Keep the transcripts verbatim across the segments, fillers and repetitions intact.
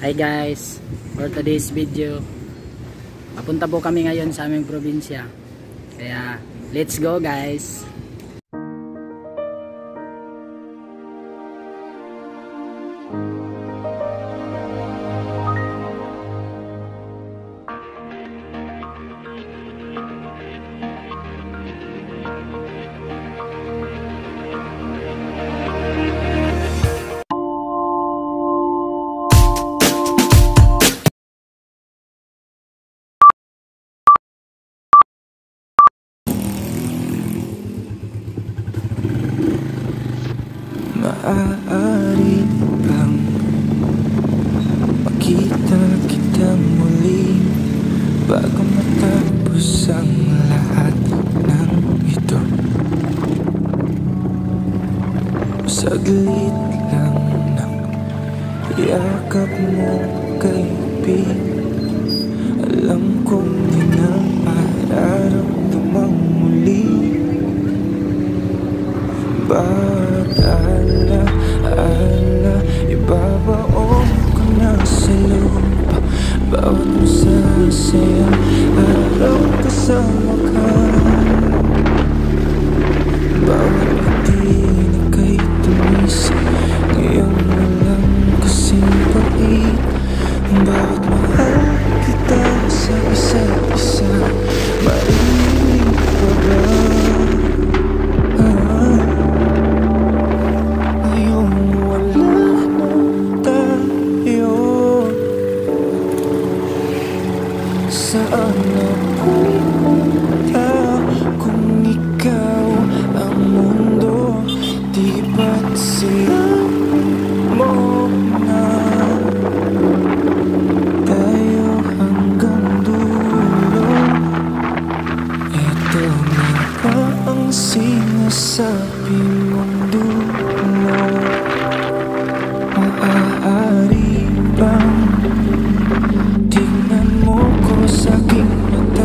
Hi guys, for today's video, papunta po kami ngayon sa aming probinsya. Kaya let's go guys. Maaari bang makita kita muli bago matapos ang lahat ng ito? Saglit lang ng yakap mo, kaibigan. Alam kong di na mararamdamang muli. Bawat ala, ala, ibabaon ko na sa lupa. Bawat masasayang araw kasama ka. Bawat ngiti na kay tumis, ngayong walang kasing pait. Bawat mahal kita sa isa't isa, marinig pa ba? Saan napunta kung ikaw ang mundo? Di ba't sila mo na tayo hanggang dulo? Ito na ba ang sinasabi mong dulo? Maaari bang tingnan mo ko sa aking mata?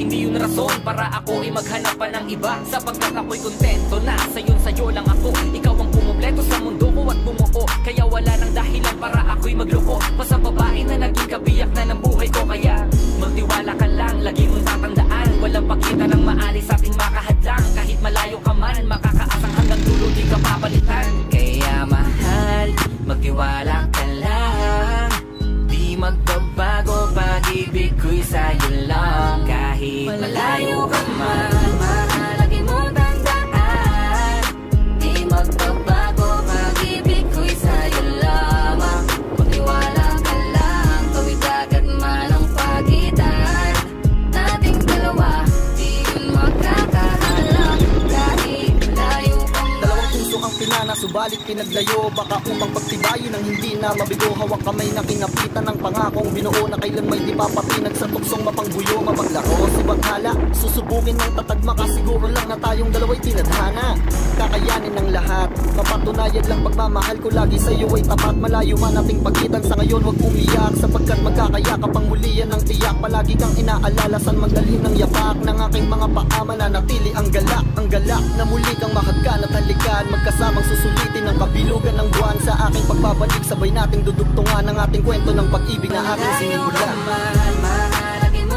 hindi yun rason para ako ay maghanap pa ng iba, sapagkat ako'y kontento na sayon sa'yo lang ako. Ikaw ang kumumpleto sa mundo ko at bumuo, kaya wala nang dahilan para ako'y magloko pa sa babae na naging kabiyak na ng buhay ko. Kaya magtiwala ka lang, lagi mong tatandaan, walang pakita ng maalis sa ating makahadlang. Kahit malayo ka man, makakaasang hanggang dulo di ka papalitan. Kaya mahal, magtiwala ka lang, di magbabago, pag-ibig ko'y sa'yo lang. Kahit malayo ka man, mahalagi mo tandaan, di magbabago, pag-ibig ko'y sa'yo lamang. Magtiwala ka lang, tawid agad man ang pagitan nating dalawa, di yun magkakahalang. Kahit malayo ka man. Dalawang puso ang pinana, subalit pinaglayo, baka upang pagtibayin ang hindi na mabigo. Hawak kamay na kinapitan ng pangakong binuo, na kailan may di papatinag sa tuksong mapangbuyo. Mapaglaro, subaghala, susubukin ng tatag, makasiguro lang na tayong dalawa'y tinadhana. Kakayanin ng lahat, mapatunayan lang pagmamahal ko lagi sa'yo ay tapat. Malayo man ating pagitan sa ngayon, wag umiyak, sapagkat magkakayakap ang mulian ng tiyak. Palagi kang inaalala, san magdalhin ng yapak ng aking mga paa, mananatili ang galak, ang galak na muli kang mahagkan at halikan. Magkasamang susulitin ang kabilugan ng buwan, sa aking pagbabalik sabay nating dudugtungan ang ating kwento ng pag-ibig na aking sinimula. Mahalagi mo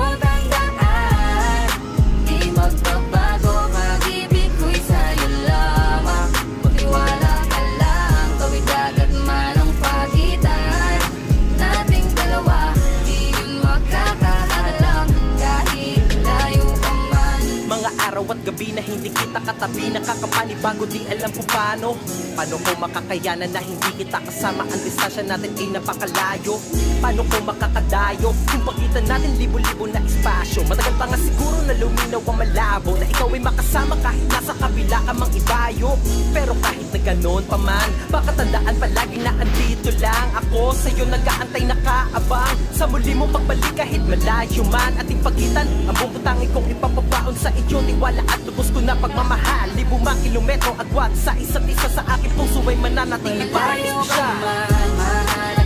tandaan, di magbabago, pag-ibig ko'y sa'yo lamang. Magtiwala ka lang, tawid agad man ang pagitan nating dalawa, di yun magkakahalang. Kahit layo ka man. Mga araw at gabi na hindi kita katabi, nakakapanibago, di alam kung paano. Paano ko makakayanan na hindi kita kasama? Ang distansya natin ay napakalayo. Paano ko makakadayo kung pagitan natin libo-libo na espasyo? Matagal pa nga siguro na luminaw ang malabo, na ikaw ay makasama kahit nasa kabila ka mang ibayo. Pero kahit na ganon pa man, baka tandaan palagi na andito lang ako sa'yo, nag-aantay nakaabang sa muli mong pagbalik kahit malayo man ating pagitan. Ang bubutangin kong ipapabaon sa iyo, tiwala at lubos ko na pagmamahal. Libo mang kilometro agwat sa isa't isa, sa aking puso ay mananatili para siya.